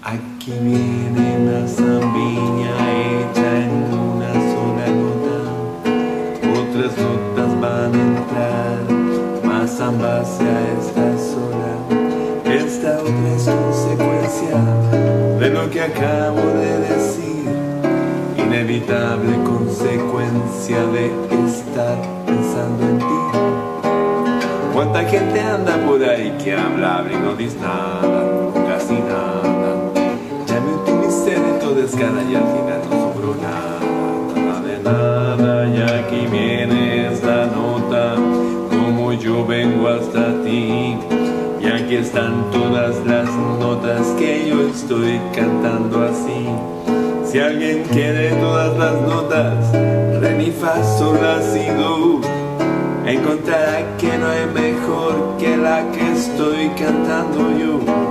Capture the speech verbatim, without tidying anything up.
Aquí viene una zambiña hecha en una sola nota. Otras notas van a entrar, mas ambas ya está sola. Esta otra es consecuencia de lo que acabo de decir, inevitable consecuencia de estar pensando en ti. Cuánta gente anda por ahí que habla, habla y no dice nada, casi nada. Ya me utilicé de tu descara y al final no sobró nada, nada de nada. Y aquí viene esta nota, como yo vengo hasta ti. Y aquí están todas las notas que yo estoy cantando así. Si alguien quiere todas las notas, re, mi, fa, sol, la, si, do, encontrará que no hay mejor que la que estoy cantando yo.